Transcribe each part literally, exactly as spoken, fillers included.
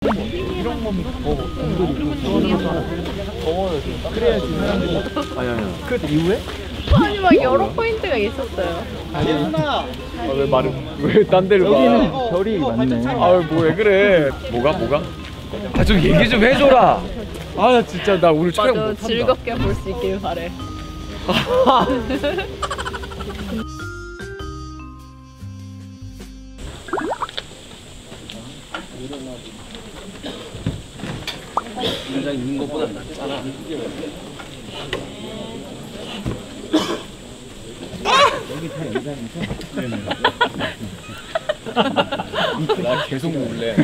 이런 거면 더 더워요. 그래야지 사람들이. 아니 아니. 그 이후에? 아니 막 여러 포인트가 있었어요. 아니야. 왜 말을 왜 딴 데를 봐? 여기는 별이 많네. 아유 뭐 왜 그래? 뭐가 뭐가? 아 좀 얘기 좀 해줘라. 아 나 진짜 나 오늘 촬영 맞아, 못한다. 즐겁게 볼 수 있길 바래. 여자 있는 것보다 낫잖아. 여기 다 여자니까? 네네. 나 계속 놀래.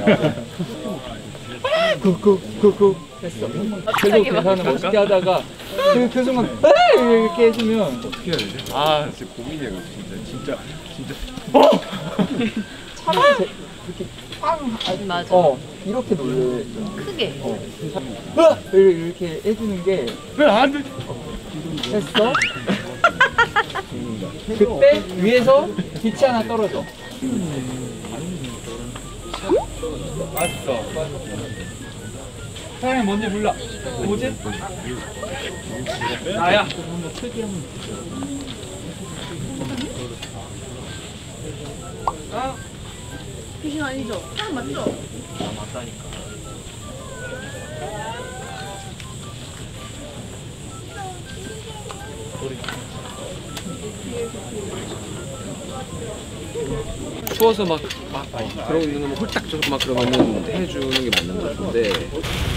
쿡쿡쿡쿡 했어. 계속 계산을 멋있게 하다가 그, 그 순간 이렇게 해주면 어떻게 해야 되지? 아 진짜 고민이에요. 진짜 진짜 진짜. 어! 차라리 이렇게 빵! 맞아. 어 이렇게 놀래. 크게. 어. 이렇게 해주는 게 왜 안 돼? 했어? 그때 위에서 빛이 하나 떨어져. 맛있어. 사장님 뭔지 몰라. 뭐지? 나야. 아? 귀신 아니죠? 사람 맞죠? 아 맞다니까. 추워서 막, 막 그런 거 홀딱 져서 막 그러면은 해주는 게 맞는 것 같은데.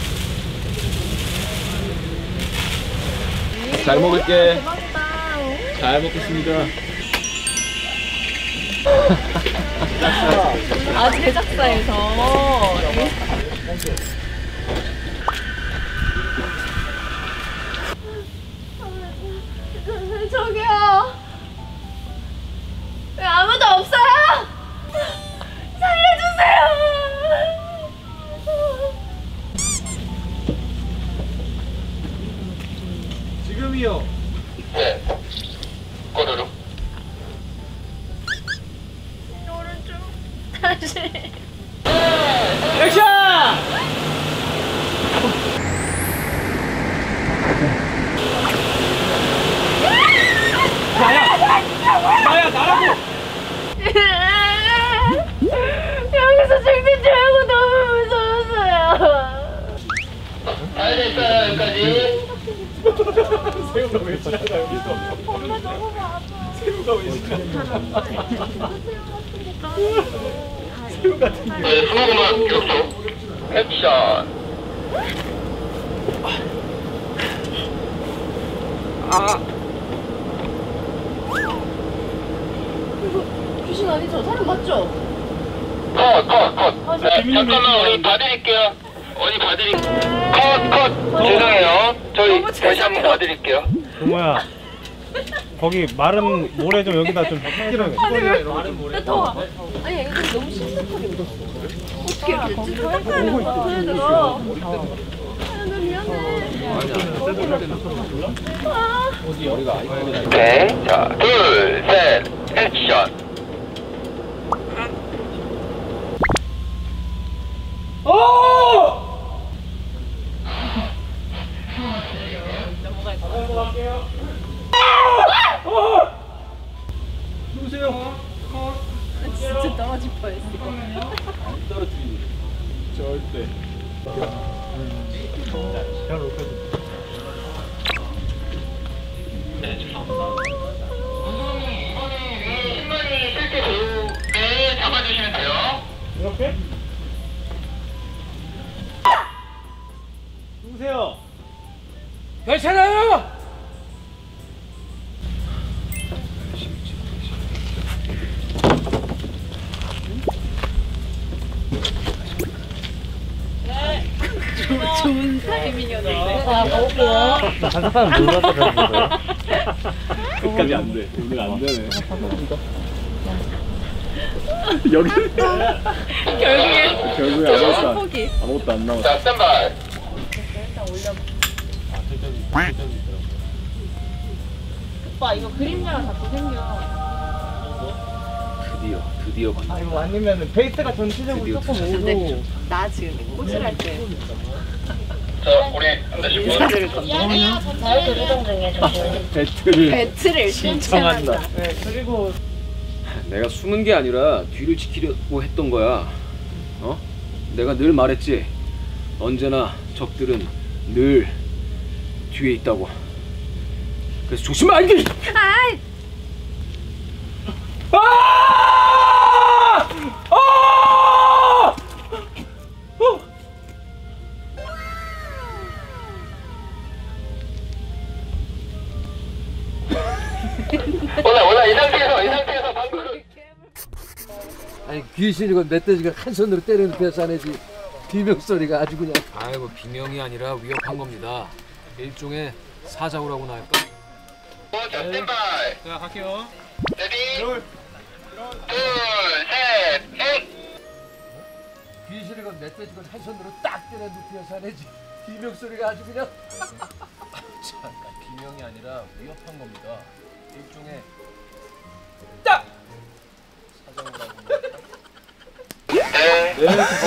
잘 먹을게. 잘 먹겠습니다. 아 제작사에서. 저기요. 왜 아무도 없어요? 살려주세요. 지금이요. 네. 꼬르륵. 오른쪽. 다시. 액션! 나야! 나야 나라고! 여기서 죽는 줄 알고 너무 무서웠어요. 잘 됐어요, 여기까지. 새우가 왜 지나가 여기서? 엄마 너무 아파. 새우가 왜 지나가? 새우 같은 게. 네, 스모그만 기록소. 액션. 아, 귀신 아니죠? 사람 맞죠? 컷, 컷, 컷. 네, 잠깐만, 우리 봐드릴게요. 어디 봐드릴게요. 컷, 컷. 죄송해요. 저희 너무 다시 한번 봐드릴게요. 동호야 거기 마른 모래 좀 여기다 좀 찌르게. 아니 왜? 왜 더워? 아니 이거 너무 심각하게 묻었어. 어떻게 이렇게 됐지? 닦아야 될것 같아. 얘들아. 아유 나 미안해. 아. 오케이. 자, 둘, 셋, 액션. 누구세요? 진짜 떨어질 뻔했어. 안 떨어뜨리니. 절대. 잘 놓고. 네, 죄송합니다. 신발이 실제 배우에 잡아주시면 돼요. 이렇게? 누구세요? 괜찮아요. 좋은 타이밍이었는데. 아, 먹을게요. 한 사람 누구한테 배운 거예요? 끝까지 안 돼. 오늘 안 되네. 여기 결국에 결국에 아무것도 안, 포기. 아무것도 안 나왔어. 자, 스탠바이. 일단 올려. 오빠 이거 그림자가 자꾸 생겨. 드디어, 드디어. 드디어 건너. 아이고 아니면 베이스가 전체적으로 드디어 조금 근데 오고. 나 지금 꽃을 할 때. 자, 우리 한 대씩 분. 인사를 건너. 배틀을 배틀을 신청한다. 네 그리고 내가 숨은 게 아니라 뒤를 지키려고 했던 거야. 어? 내가 늘 말했지. 언제나 적들은 늘 뒤에 있다고. 그래서 조심해 알게. 아이. 아! 아! 어! 올라 올라 이 상태에서 이 상태에서 방금. 아니 귀신이고 멧돼지가 한 손으로 때리는 벼사내지 비명 소리가 아주 그냥. 아이고 비명이 아니라 위협한 겁니다. 일종의 사자우라고나 할까? 어, 자, 스탠바이. 자 갈게요. 레디. 둘, 셋, 넷. 귀신이고 멧돼지가 한 손으로 딱 때리는 벼사내지 비명 소리가 아주 그냥. 비명이 아니라 위협한 겁니다. 일종의 네.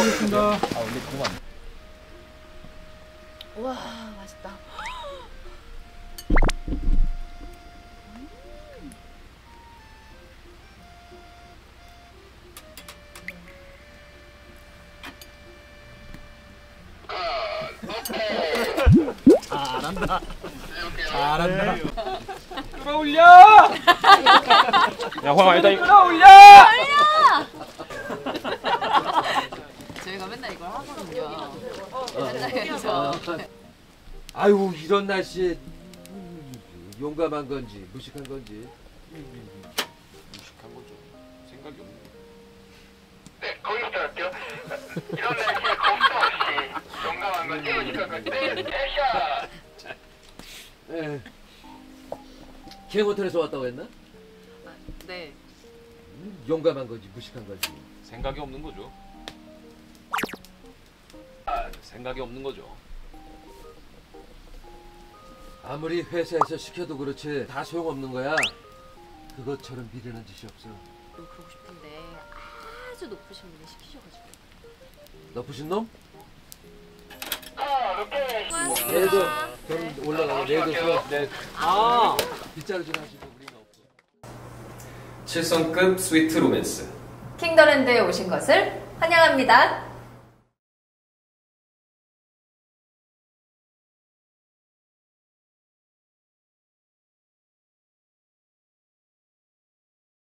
와 맛있다. 끌어올려! 야 황아 일단 이- 끌어올려! 저희가 맨날 이걸 하거든요. 현장에서. 아유 이런 날씨에 용감한 건지 무식한 건지. 무식한 거죠. 생각이 없는 거. 네, 거기부터 할게요. 이런 날씨에 겁도 없이 용감한 건 띄워주실 건데, 액션! 에. 개모텔에서 왔다고 했나? 아, 네. 음, 용감한 건지 무식한 건지. 생각이 없는 거죠. 생각이 없는 거죠. 아무리 회사에서 시켜도 그렇지 다 소용없는 거야. 그것처럼 미련한 짓이 없어. 너무 그러고 싶은데 아주 높으신 분이 시키셔가지고. 높으신 놈? 아, 오케이. 내일도 좀 올라가고 내일도 수업. 네. 아 빗자루 좀 하시고 우리가 없어. 칠성급 스위트 로맨스. 킹더랜드에 오신 것을 환영합니다.